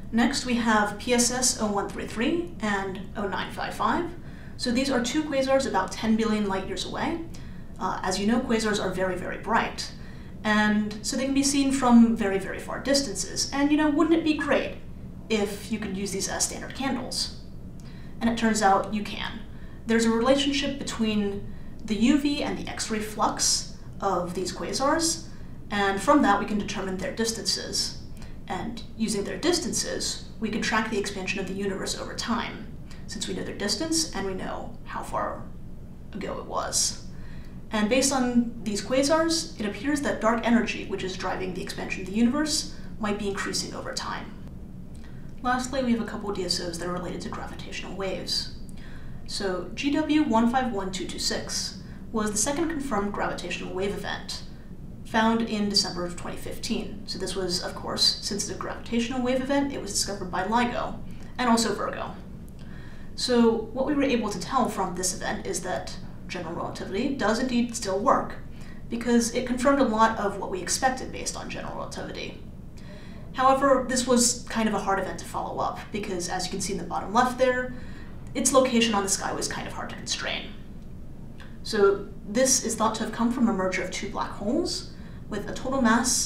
Next, we have PSS 0133 and 0955. So these are two quasars about 10 billion light years away. As you know, quasars are very, very bright. And so they can be seen from very, very far distances. And wouldn't it be great if you could use these as standard candles? And it turns out you can. There's a relationship between the UV and the X-ray flux of these quasars, and from that we can determine their distances. And using their distances, we can track the expansion of the universe over time, since we know their distance and we know how far ago it was. And based on these quasars, it appears that dark energy, which is driving the expansion of the universe, might be increasing over time. Lastly, we have a couple of DSOs that are related to gravitational waves. So GW 151226 was the second confirmed gravitational wave event, found in December of 2015. So this was, of course, since it's a gravitational wave event, it was discovered by LIGO, and also Virgo. So what we were able to tell from this event is that general relativity does indeed still work, because it confirmed a lot of what we expected based on general relativity. However, this was kind of a hard event to follow up, because as you can see in the bottom left there, its location on the sky was kind of hard to constrain. So this is thought to have come from a merger of two black holes, with a total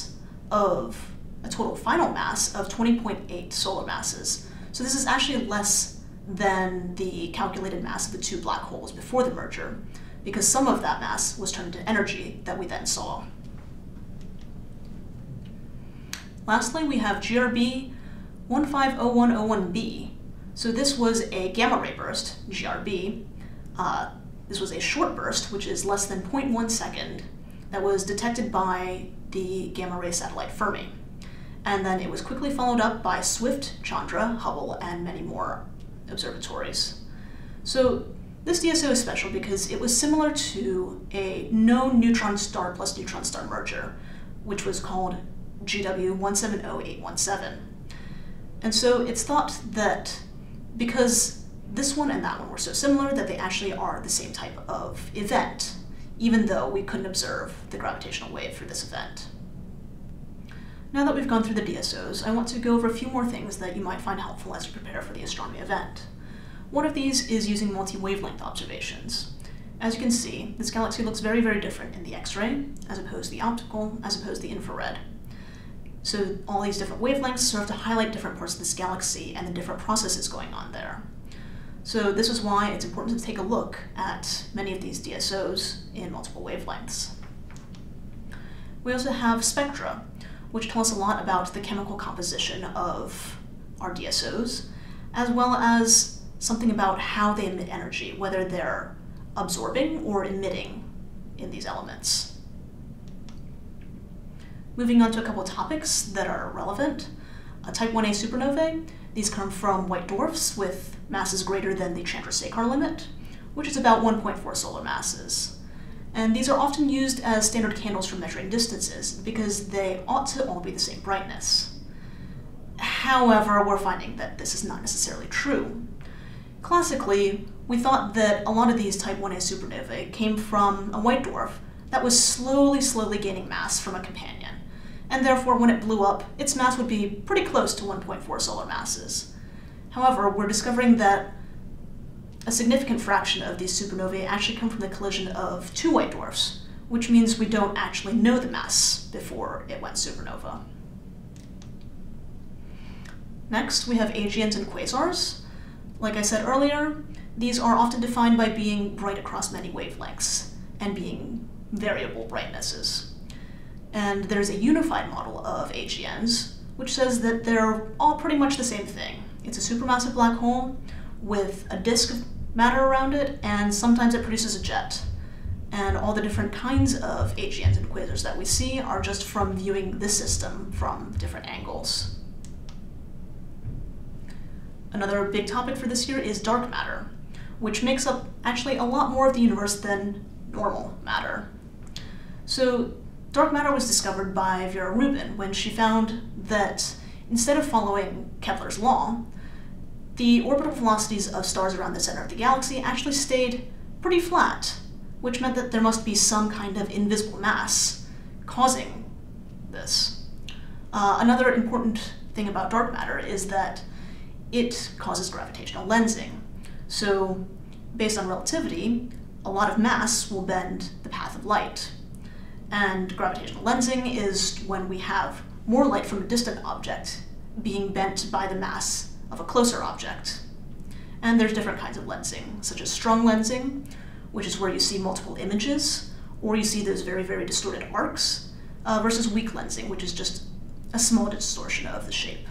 final mass of 20.8 solar masses. So this is actually less than the calculated mass of the two black holes before the merger, because some of that mass was turned into energy that we then saw. Lastly, we have GRB 150101b. So this was a gamma ray burst, GRB. This was a short burst, which is less than 0.1 second, that was detected by the gamma ray satellite Fermi. And then it was quickly followed up by SWIFT, Chandra, Hubble, and many more observatories. So this DSO is special because it was similar to a known neutron star plus neutron star merger, which was called GW 170817. And so it's thought that because this one and that one were so similar that they actually are the same type of event, even though we couldn't observe the gravitational wave for this event. Now that we've gone through the DSOs, I want to go over a few more things that you might find helpful as you prepare for the astronomy event. One of these is using multi-wavelength observations. As you can see, this galaxy looks very, very different in the X-ray, as opposed to the optical, as opposed to the infrared. So all these different wavelengths serve to highlight different parts of this galaxy and the different processes going on there. So this is why it's important to take a look at many of these DSOs in multiple wavelengths. We also have spectra, which tell us a lot about the chemical composition of our DSOs, as well as something about how they emit energy, whether they're absorbing or emitting in these elements. Moving on to a couple of topics that are relevant. Type 1a supernovae. These come from white dwarfs with masses greater than the Chandra-Sekhar limit, which is about 1.4 solar masses. And these are often used as standard candles for measuring distances because they ought to all be the same brightness. However, we're finding that this is not necessarily true. Classically, we thought that a lot of these type 1a supernovae came from a white dwarf that was slowly gaining mass from a companion. And therefore, when it blew up, its mass would be pretty close to 1.4 solar masses. However, we're discovering that a significant fraction of these supernovae actually come from the collision of two white dwarfs, which means we don't actually know the mass before it went supernova. Next, we have AGNs and quasars. Like I said earlier, these are often defined by being bright across many wavelengths and being variable brightnesses. And there's a unified model of AGNs, which says that they're all pretty much the same thing. It's a supermassive black hole with a disk of matter around it, and sometimes it produces a jet. And all the different kinds of AGNs and quasars that we see are just from viewing this system from different angles. Another big topic for this year is dark matter, which makes up actually a lot more of the universe than normal matter. So dark matter was discovered by Vera Rubin when she found that instead of following Kepler's law, the orbital velocities of stars around the center of the galaxy actually stayed pretty flat, which meant that there must be some kind of invisible mass causing this. Another important thing about dark matter is that it causes gravitational lensing. So, based on relativity, a lot of mass will bend the path of light. And gravitational lensing is when we have more light from a distant object being bent by the mass of a closer object. And there's different kinds of lensing, such as strong lensing, which is where you see multiple images, or you see those very, very distorted arcs, versus weak lensing, which is just a small distortion of the shape.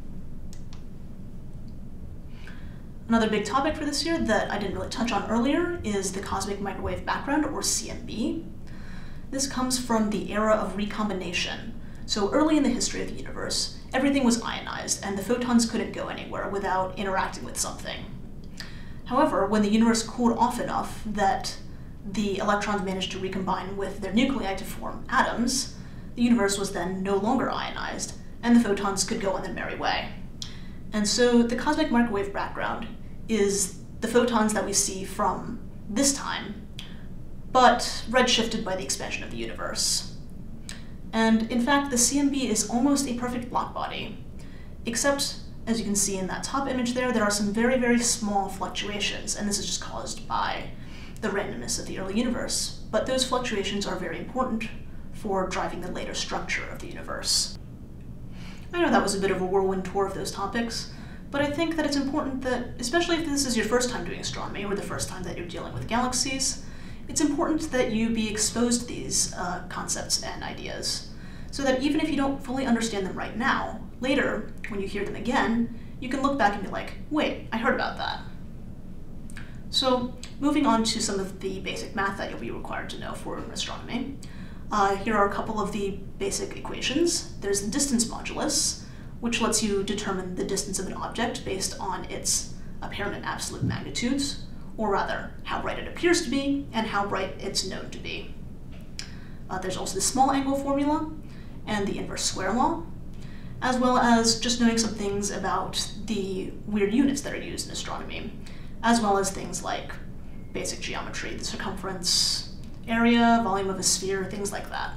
Another big topic for this year that I didn't really touch on earlier is the cosmic microwave background, or CMB. This comes from the era of recombination. So early in the history of the universe, everything was ionized, and the photons couldn't go anywhere without interacting with something. However, when the universe cooled off enough that the electrons managed to recombine with their nuclei to form atoms, the universe was then no longer ionized, and the photons could go on their merry way. And so the cosmic microwave background is the photons that we see from this time, but redshifted by the expansion of the universe. And in fact, the CMB is almost a perfect blackbody, except, as you can see in that top image there are some very, very small fluctuations, and this is just caused by the randomness of the early universe. But those fluctuations are very important for driving the later structure of the universe. I know that was a bit of a whirlwind tour of those topics, but I think that it's important that, especially if this is your first time doing astronomy or the first time that you're dealing with galaxies, it's important that you be exposed to these concepts and ideas, so that even if you don't fully understand them right now, later, when you hear them again, you can look back and be like, wait, I heard about that. So, moving on to some of the basic math that you'll be required to know for astronomy. Here are a couple of the basic equations. There's the distance modulus, which lets you determine the distance of an object based on its apparent and absolute magnitudes, or rather, how bright it appears to be and how bright it's known to be. There's also the small angle formula and the inverse square law, as well as just knowing some things about the weird units that are used in astronomy, as well as things like basic geometry, the circumference, area, volume of a sphere, things like that.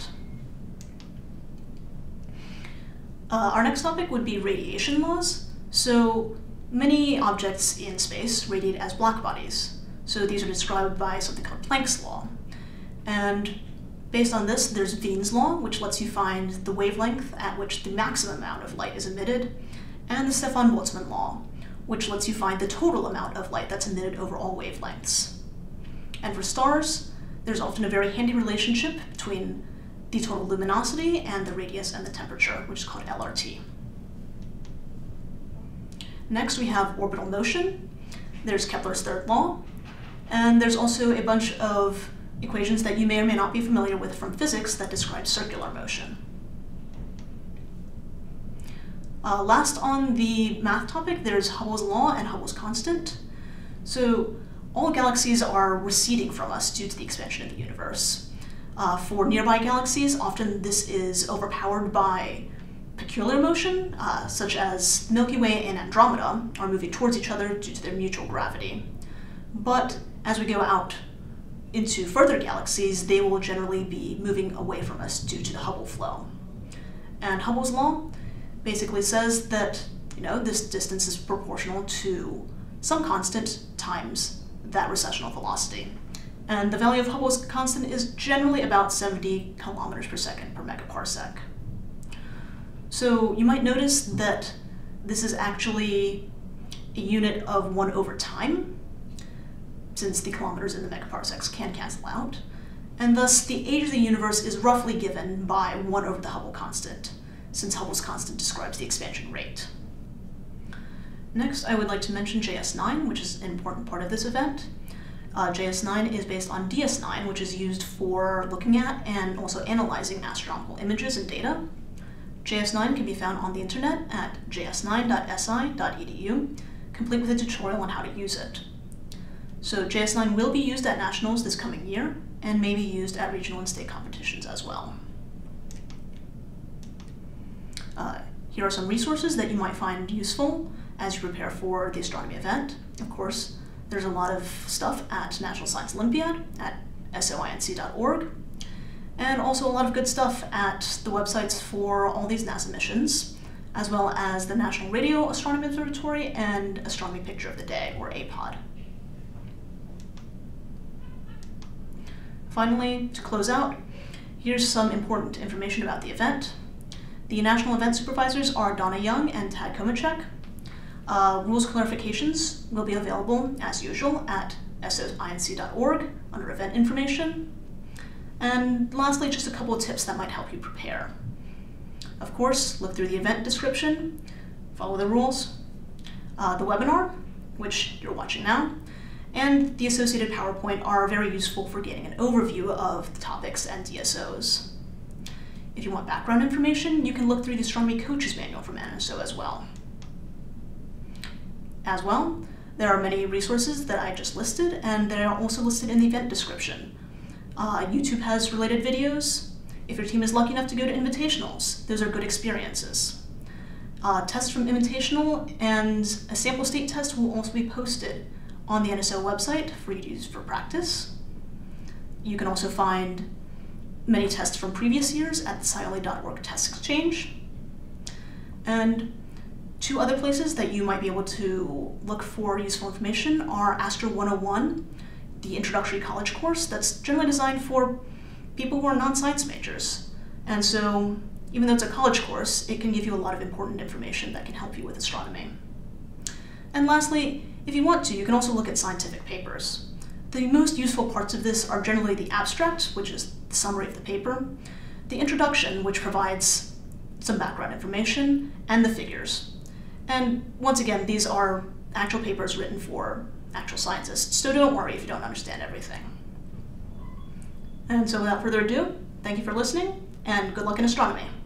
Our next topic would be radiation laws. So many objects in space radiate as black bodies. So these are described by something called Planck's law. And based on this, there's Wien's law, which lets you find the wavelength at which the maximum amount of light is emitted, and the Stefan-Boltzmann law, which lets you find the total amount of light that's emitted over all wavelengths. And for stars, there's often a very handy relationship between the total luminosity and the radius and the temperature, which is called LRT. Next, we have orbital motion. There's Kepler's third law, and there's also a bunch of equations that you may or may not be familiar with from physics that describe circular motion. Last on the math topic, there's Hubble's law and Hubble's constant. So all galaxies are receding from us due to the expansion of the universe. For nearby galaxies, often this is overpowered by peculiar motion, such as Milky Way and Andromeda are moving towards each other due to their mutual gravity. But as we go out into further galaxies, they will generally be moving away from us due to the Hubble flow. And Hubble's law basically says that, this distance is proportional to some constant times that recessional velocity. And the value of Hubble's constant is generally about 70 kilometers per second per megaparsec. So you might notice that this is actually a unit of 1 over time, since the kilometers and the megaparsecs can cancel out, and thus the age of the universe is roughly given by 1 over the Hubble constant, since Hubble's constant describes the expansion rate. Next, I would like to mention JS9, which is an important part of this event. JS9 is based on DS9, which is used for looking at and also analyzing astronomical images and data. JS9 can be found on the internet at js9.si.edu, complete with a tutorial on how to use it. So JS9 will be used at nationals this coming year, and may be used at regional and state competitions as well. Here are some resources that you might find useful as you prepare for the astronomy event. Of course, there's a lot of stuff at National Science Olympiad at soinc.org, and also a lot of good stuff at the websites for all these NASA missions, as well as the National Radio Astronomy Observatory and Astronomy Picture of the Day, or APOD. Finally, to close out, here's some important information about the event. The National Event Supervisors are Donna Young and Tad Komachek. Rules clarifications will be available, as usual, at soinc.org under Event Information. And lastly, just a couple of tips that might help you prepare. Of course, look through the event description, follow the rules, the webinar, which you're watching now, and the associated PowerPoint are very useful for getting an overview of the topics and DSOs. If you want background information, you can look through the Astronomy Coaches Manual from NSO as well. There are many resources that I just listed, and they are also listed in the event description. YouTube has related videos. If your team is lucky enough to go to invitationals, those are good experiences. Tests from Invitational and a sample state test will also be posted on the NSO website for you to use for practice. You can also find many tests from previous years at the sciole.org Test Exchange. And two other places that you might be able to look for useful information are Astro 101, the introductory college course that's generally designed for people who are non-science majors. And so, even though it's a college course, it can give you a lot of important information that can help you with astronomy. And lastly, if you want to, you can also look at scientific papers. The most useful parts of this are generally the abstract, which is the summary of the paper, the introduction, which provides some background information, and the figures. And once again, these are actual papers written for actual scientists, so don't worry if you don't understand everything. And so without further ado, thank you for listening, and good luck in astronomy.